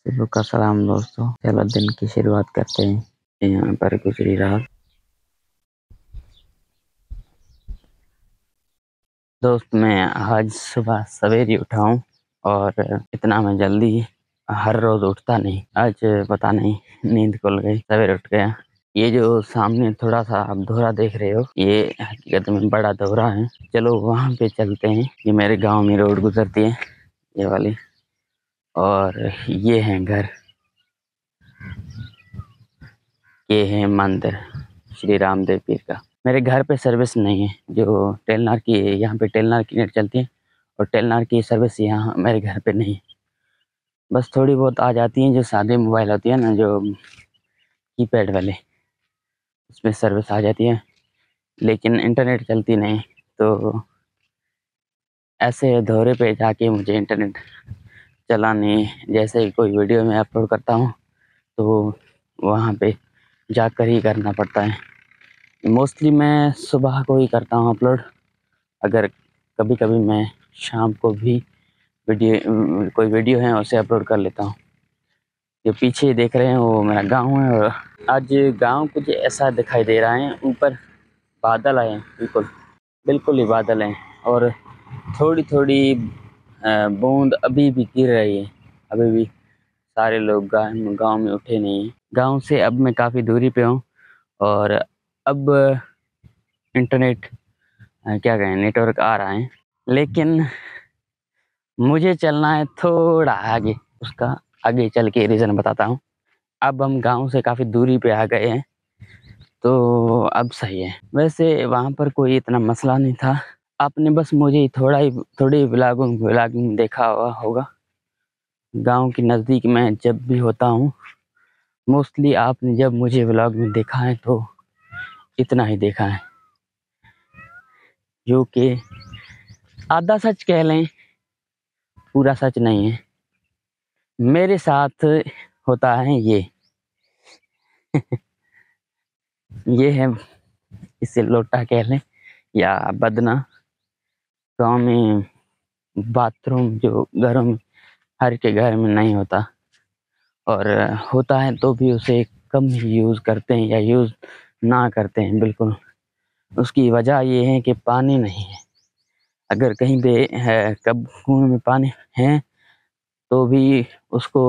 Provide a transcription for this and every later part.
सुबह का सलाम दोस्तों। चलो दिन की शुरुआत करते हैं। यहाँ पर गुजरी रात। दोस्त मैं आज सुबह सवेरे उठा हूँ और इतना मैं जल्दी हर रोज उठता नहीं। आज पता नहीं नींद खुल गई, सवेरे उठ गया। ये जो सामने थोड़ा सा आप दोहरा देख रहे हो, ये हकीकत में बड़ा दोहरा है। चलो वहाँ पे चलते हैं। ये मेरे गांव में रोड गुजरती है, ये वाली, और ये है घर, ये है मंदिर श्री रामदेव पीर का। मेरे घर पे सर्विस नहीं है, जो टेलनार की यहाँ पे टेलनार की नेट चलती है और टेलनार की सर्विस यहाँ मेरे घर पे नहीं है। बस थोड़ी बहुत आ जाती हैं, जो सादे मोबाइल होती है ना, जो कीपैड वाले, उसमें सर्विस आ जाती है, लेकिन इंटरनेट चलती नहीं। तो ऐसे दौरे पे जाके मुझे इंटरनेट चलाने, जैसे कोई वीडियो में अपलोड करता हूँ तो वहाँ पे जाकर ही करना पड़ता है। मोस्टली मैं सुबह को ही करता हूँ अपलोड। अगर कभी कभी मैं शाम को भी कोई वीडियो है उसे अपलोड कर लेता हूँ। जो पीछे देख रहे हैं वो मेरा गांव है और आज गांव कुछ ऐसा दिखाई दे रहा है। ऊपर बादल आए हैं, बिल्कुल बिल्कुल ही बादल हैं और थोड़ी थोड़ी बूंद अभी भी गिर रही है। अभी भी सारे लोग गांव में उठे नहीं हैं। गांव से अब मैं काफ़ी दूरी पे हूँ और अब इंटरनेट क्या कहें, नेटवर्क आ रहा है, लेकिन मुझे चलना है थोड़ा आगे। उसका आगे चल के रीज़न बताता हूँ। अब हम गांव से काफ़ी दूरी पे आ गए हैं, तो अब सही है। वैसे वहाँ पर कोई इतना मसला नहीं था। आपने बस मुझे थोड़ी व्लॉगिंग देखा हुआ होगा। गांव के नज़दीक मैं जब भी होता हूँ, मोस्टली आपने जब मुझे व्लॉग में देखा है तो इतना ही देखा है, जो कि आधा सच कह लें, पूरा सच नहीं है। मेरे साथ होता है ये ये है, इसे लोटा कह लें या बदना। गाँव में बाथरूम जो घरों में हर के घर में नहीं होता, और होता है तो भी उसे कम ही यूज़ करते हैं या यूज़ ना करते हैं बिल्कुल। उसकी वजह ये है कि पानी नहीं है। अगर कहीं पे है, कब कुएं में पानी है तो भी उसको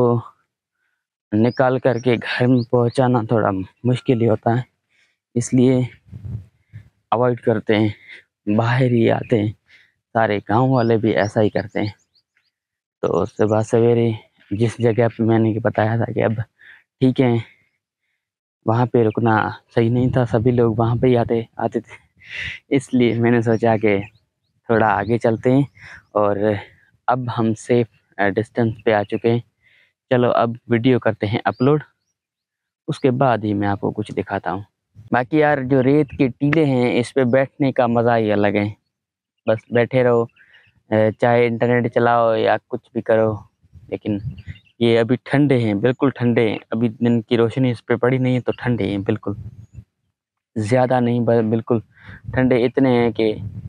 निकाल करके घर में पहुंचाना थोड़ा मुश्किल ही होता है, इसलिए अवॉइड करते हैं, बाहर ही आते हैं। सारे गांव वाले भी ऐसा ही करते हैं। तो सुबह सवेरे जिस जगह पे मैंने बताया था कि अब ठीक है, वहाँ पे रुकना सही नहीं था, सभी लोग वहाँ पे ही आते आते थे, इसलिए मैंने सोचा कि थोड़ा आगे चलते हैं। और अब हम सेफ डिस्टेंस पे आ चुके हैं। चलो अब वीडियो करते हैं अपलोड, उसके बाद ही मैं आपको कुछ दिखाता हूँ। बाकी यार जो रेत के टीले हैं, इस पे बैठने का मज़ा ही अलग है। बस बैठे रहो, चाहे इंटरनेट चलाओ या कुछ भी करो, लेकिन ये अभी ठंडे हैं, बिल्कुल ठंडे हैं। अभी दिन की रोशनी इस पे पड़ी नहीं है तो ठंडे हैं बिल्कुल, ज़्यादा नहीं, बिल्कुल ठंडे इतने हैं कि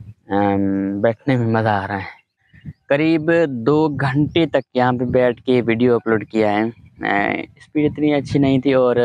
बैठने में मज़ा आ रहा है। करीब 2 घंटे तक यहाँ पे बैठ के वीडियो अपलोड किया है। स्पीड इतनी अच्छी नहीं थी और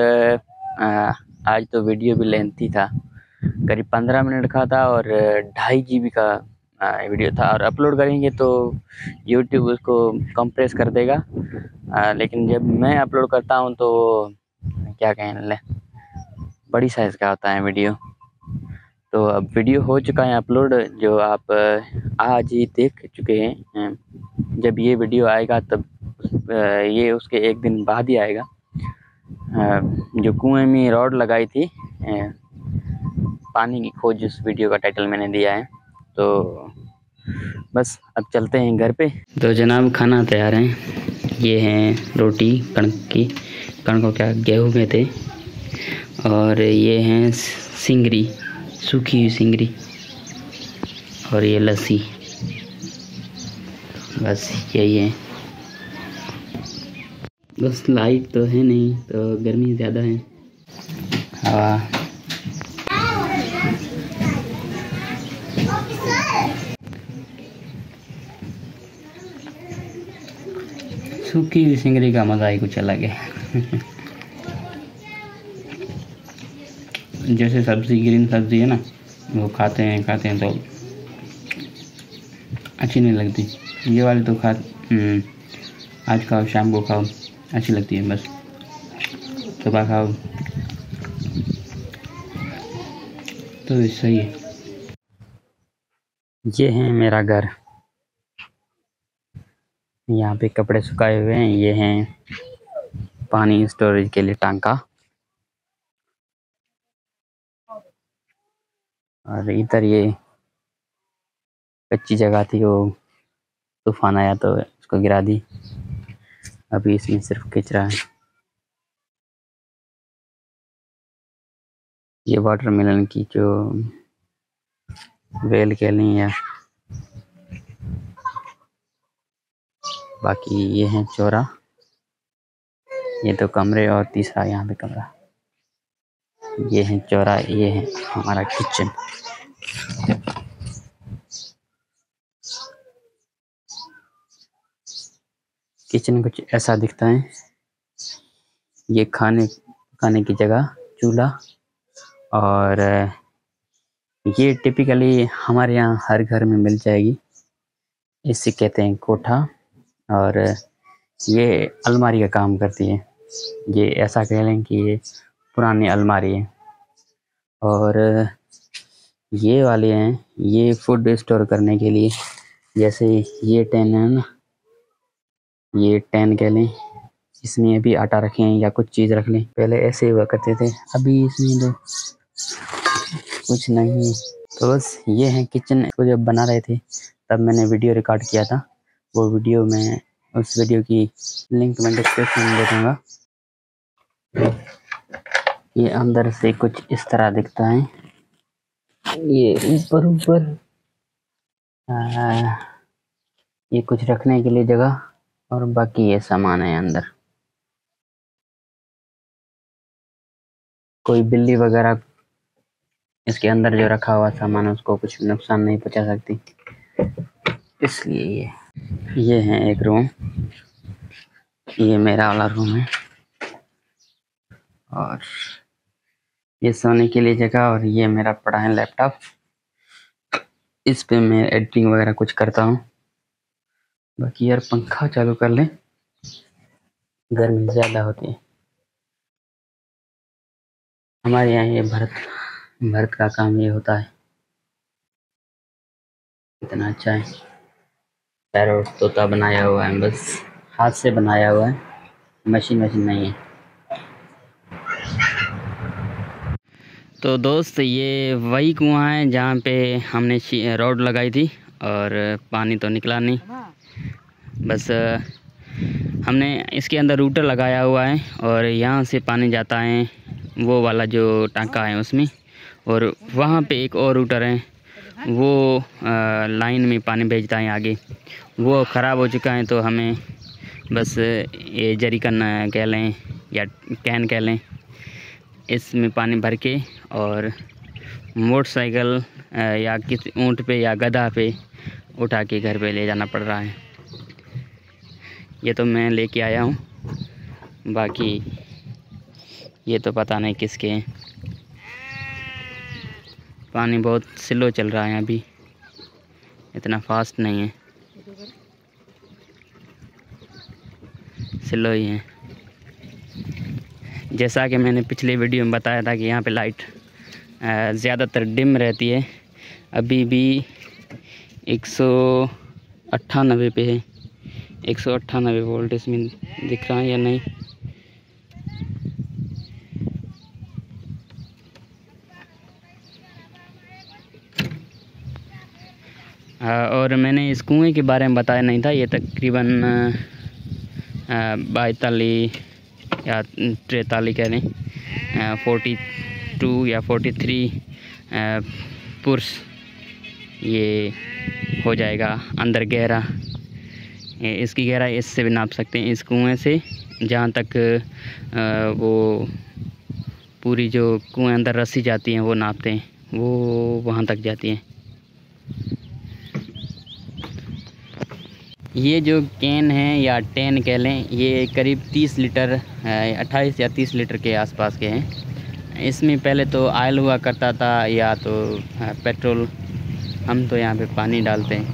आज तो वीडियो भी लेंथी था, करीब 15 मिनट का था और 2.5 GB का वीडियो था। और अपलोड करेंगे तो यूट्यूब उसको कंप्रेस कर देगा, लेकिन जब मैं अपलोड करता हूँ तो क्या कहें, बड़ी साइज़ का होता है वीडियो। तो अब वीडियो हो चुका है अपलोड, जो आप आज ही देख चुके हैं। जब ये वीडियो आएगा तब ये उसके एक दिन बाद ही आएगा। जो कुएं में रॉड लगाई थी, पानी की खोज, उस वीडियो का टाइटल मैंने दिया है। तो बस अब चलते हैं घर पे। तो जनाब खाना तैयार है। ये हैं रोटी कणकों क्या गेहूँ में थे, और ये हैं सिंगरी, सूखी हुई सिंगरी, और ये लस्सी। बस यही है। बस लाइट तो है नहीं, तो गर्मी ज़्यादा है। हवा सूखी हुई सिंगरी का मज़ा ही कुछ अलग है। जैसे सब्ज़ी, ग्रीन सब्ज़ी है ना, वो खाते हैं तो अच्छी नहीं लगती। ये वाली तो आज खाओ, शाम को खाओ, अच्छी लगती है। बस सुबह खाओ तो सही है। ये है मेरा घर, यहाँ पे कपड़े सुखाए हुए हैं। ये हैं पानी स्टोरेज के लिए टांका, और इधर ये कच्ची जगह थी, वो तूफान आया तो उसको गिरा दी। अभी इसमें सिर्फ कचरा है। ये वाटरमेलन की जो वेल कह लें, या बाकी ये है चौरा। ये तो कमरे और तीसरा यहाँ पे कमरा। ये है चौरा, ये है हमारा किचन। किचन कुछ ऐसा दिखता है। ये खाने की जगह, चूल्हा, और ये टिपिकली हमारे यहाँ हर घर में मिल जाएगी। इसे कहते हैं कोठा, और ये अलमारी का काम करती है। ये ऐसा कह लें कि ये पुरानी अलमारी है। और ये वाले हैं, ये फूड स्टोर करने के लिए। जैसे ये टेन है ना, ये टेन कह लें, इसमें अभी आटा रखें या कुछ चीज़ रख लें। पहले ऐसे हुआ करते थे, अभी इसमें तो कुछ नहीं। तो बस ये है किचन को जब बना रहे थे तब मैंने वीडियो रिकॉर्ड किया था। वो वीडियो मैं उस वीडियो की लिंक मैं डिस्क्रिप्शन में दे दूँगा। ये अंदर से कुछ इस तरह दिखता है। ये ऊपर ये कुछ रखने के लिए जगह, और बाकी ये सामान है अंदर। कोई बिल्ली वगैरह इसके अंदर जो रखा हुआ सामान है उसको कुछ नुकसान नहीं पहुंचा सकती, इसलिए ये है एक रूम। ये मेरा वाला रूम है, और ये सोने के लिए जगह, और ये मेरा पड़ा है लैपटॉप। इस पे मैं एडिटिंग वगैरह कुछ करता हूँ। बाकी यार पंखा चालू कर लें, गर्मी ज़्यादा होती है। हमारे यहाँ ये भरत का काम ये होता है। कितना अच्छा है। पैरोट तोता बनाया हुआ है, बस हाथ से बनाया हुआ है, मशीन नहीं है। तो दोस्त ये वही कुआं है जहाँ पे हमने रॉड लगाई थी, और पानी तो निकला नहीं। बस हमने इसके अंदर रूटर लगाया हुआ है, और यहाँ से पानी जाता है वो वाला जो टांका है उसमें, और वहाँ पे एक और रूटर है, वो लाइन में पानी भेजता है आगे। वो ख़राब हो चुका है, तो हमें बस ये जरीकन कह लें या कैन कह लें, इसमें पानी भर के और मोटरसाइकिल या किसी ऊँट पे या गधा पे उठा के घर पे ले जाना पड़ रहा है। ये तो मैं लेके आया हूँ, बाकी ये तो पता नहीं किसके हैं। पानी बहुत स्लो चल रहा है अभी, इतना फास्ट नहीं है, स्लो ही है। जैसा कि मैंने पिछले वीडियो में बताया था कि यहाँ पे लाइट ज़्यादातर डिम रहती है। अभी भी 198 पे है, 198 वोल्ट इसमें दिख रहा है या नहीं। और मैंने इस कुएँ के बारे में बताया नहीं था। ये तकरीबन 42 या 43 कह लें, 42 या 43 पुरुष ये हो जाएगा अंदर गहरा। इसकी गहराई इससे भी नाप सकते हैं, इस कुएँ से जहाँ तक वो पूरी जो कुएँ अंदर रस्सी जाती हैं वो नापते हैं, वो वहाँ तक जाती हैं। ये जो कैन है या टेन कह लें, ये करीब 30 लीटर 28 या 30 लीटर के आसपास के हैं। इसमें पहले तो ऑयल हुआ करता था या तो पेट्रोल। हम तो यहाँ पे पानी डालते हैं।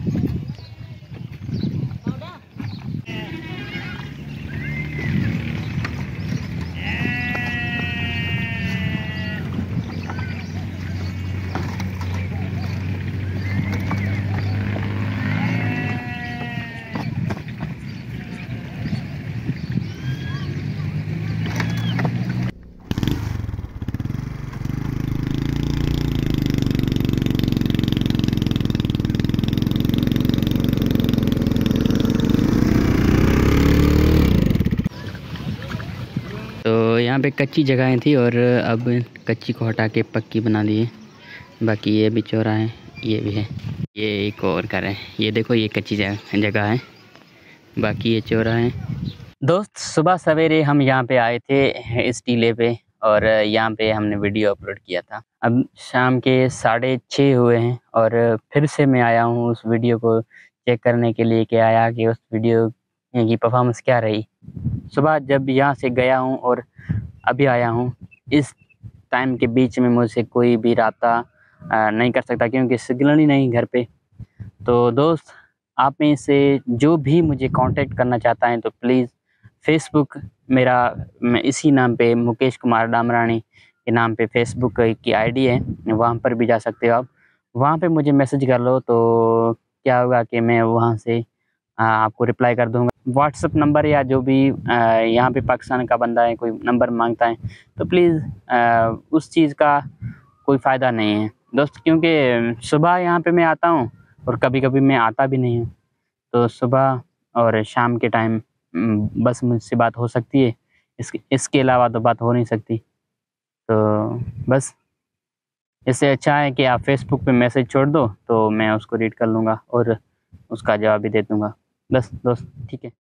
तो यहाँ पे कच्ची जगहें थी और अब कच्ची को हटा के पक्की बना दी है। बाकी ये भी चौरा है, ये भी है, ये एक और घर है। ये देखो, ये कच्ची जगह है, बाकी ये चौरा है। दोस्त, सुबह सवेरे हम यहाँ पे आए थे इस टीले पे और यहाँ पे हमने वीडियो अपलोड किया था। अब शाम के 6:30 हुए हैं और फिर से मैं आया हूँ उस वीडियो को चेक करने के लिए कि आया कि उस वीडियो की परफॉर्मेंस क्या रही। सुबह जब यहाँ से गया हूँ और अभी आया हूँ, इस टाइम के बीच में मुझसे कोई भी रब्ता नहीं कर सकता क्योंकि सिग्नल ही नहीं घर पे। तो दोस्त, आप में से जो भी मुझे कांटेक्ट करना चाहता है तो प्लीज़ फेसबुक मैं इसी नाम पे मुकेश कुमार डामरानी के नाम पे फेसबुक की आईडी है, वहाँ पर भी जा सकते हो आप। वहाँ पे मुझे मैसेज कर लो तो क्या होगा कि मैं वहाँ से आपको रिप्लाई कर दूँगा। व्हाट्सअप नंबर या जो भी यहाँ पे पाकिस्तान का बंदा है कोई नंबर मांगता है तो प्लीज़ उस चीज़ का कोई फ़ायदा नहीं है दोस्त, क्योंकि सुबह यहाँ पे मैं आता हूँ और कभी-कभी मैं आता भी नहीं हूँ। तो सुबह और शाम के टाइम बस मुझसे बात हो सकती है, इसके अलावा तो बात हो नहीं सकती। तो बस इससे अच्छा है कि आप फ़ेसबुक पे मैसेज छोड़ दो तो मैं उसको रीड कर लूँगा और उसका जवाब भी दे दूँगा। बस दोस्त, ठीक है।